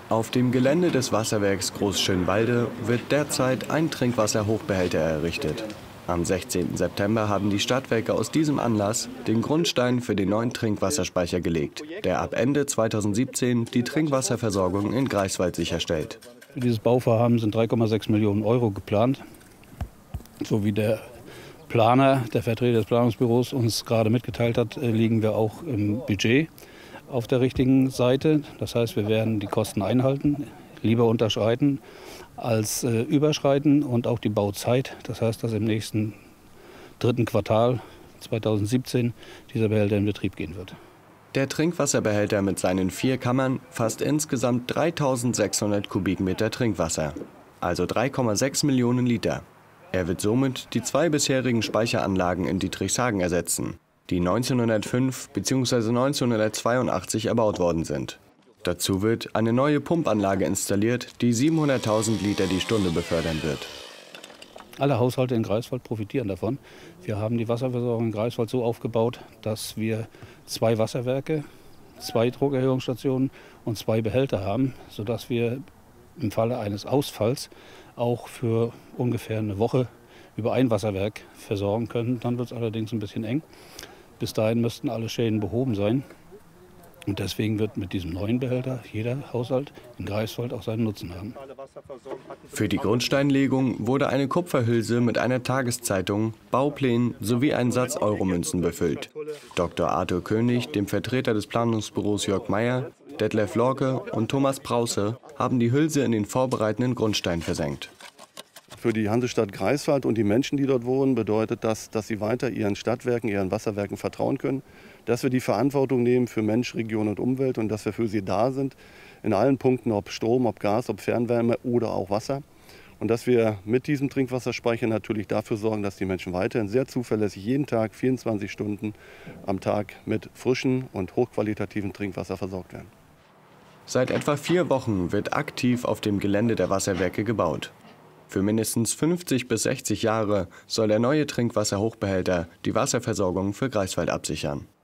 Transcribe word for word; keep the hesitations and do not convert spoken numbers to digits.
Auf dem Gelände des Wasserwerks Großschönwalde wird derzeit ein Trinkwasserhochbehälter errichtet. Am sechzehnten September haben die Stadtwerke aus diesem Anlass den Grundstein für den neuen Trinkwasserspeicher gelegt, der ab Ende zweitausendsiebzehn die Trinkwasserversorgung in Greifswald sicherstellt. Für dieses Bauvorhaben sind drei Komma sechs Millionen Euro geplant, so wie der Planer, der Vertreter des Planungsbüros uns gerade mitgeteilt hat, liegen wir auch im Budget auf der richtigen Seite. Das heißt, wir werden die Kosten einhalten, lieber unterschreiten als äh, überschreiten, und auch die Bauzeit. Das heißt, dass im nächsten dritten Quartal zweitausendsiebzehn dieser Behälter in Betrieb gehen wird. Der Trinkwasserbehälter mit seinen vier Kammern fasst insgesamt dreitausendsechshundert Kubikmeter Trinkwasser, also drei Komma sechs Millionen Liter. Er wird somit die zwei bisherigen Speicheranlagen in Dietrichshagen ersetzen, die neunzehnhundertfünf bzw. neunzehnhundertzweiundachtzig erbaut worden sind. Dazu wird eine neue Pumpanlage installiert, die siebenhunderttausend Liter die Stunde befördern wird. Alle Haushalte in Greifswald profitieren davon. Wir haben die Wasserversorgung in Greifswald so aufgebaut, dass wir zwei Wasserwerke, zwei Druckerhöhungsstationen und zwei Behälter haben, sodass wir im Falle eines Ausfalls auch für ungefähr eine Woche über ein Wasserwerk versorgen können. Dann wird es allerdings ein bisschen eng. Bis dahin müssten alle Schäden behoben sein. Und deswegen wird mit diesem neuen Behälter jeder Haushalt in Greifswald auch seinen Nutzen haben. Für die Grundsteinlegung wurde eine Kupferhülse mit einer Tageszeitung, Bauplänen sowie ein Satz Euromünzen befüllt. Doktor Arthur König, dem Vertreter des Planungsbüros Jörg Meyer, Detlef Lorke und Thomas Brause haben die Hülse in den vorbereitenden Grundstein versenkt. Für die Hansestadt Greifswald und die Menschen, die dort wohnen, bedeutet das, dass sie weiter ihren Stadtwerken, ihren Wasserwerken vertrauen können, dass wir die Verantwortung nehmen für Mensch, Region und Umwelt und dass wir für sie da sind, in allen Punkten, ob Strom, ob Gas, ob Fernwärme oder auch Wasser. Und dass wir mit diesem Trinkwasserspeicher natürlich dafür sorgen, dass die Menschen weiterhin sehr zuverlässig jeden Tag, vierundzwanzig Stunden am Tag mit frischem und hochqualitativem Trinkwasser versorgt werden. Seit etwa vier Wochen wird aktiv auf dem Gelände der Wasserwerke gebaut. Für mindestens fünfzig bis sechzig Jahre soll der neue Trinkwasserhochbehälter die Wasserversorgung für Greifswald absichern.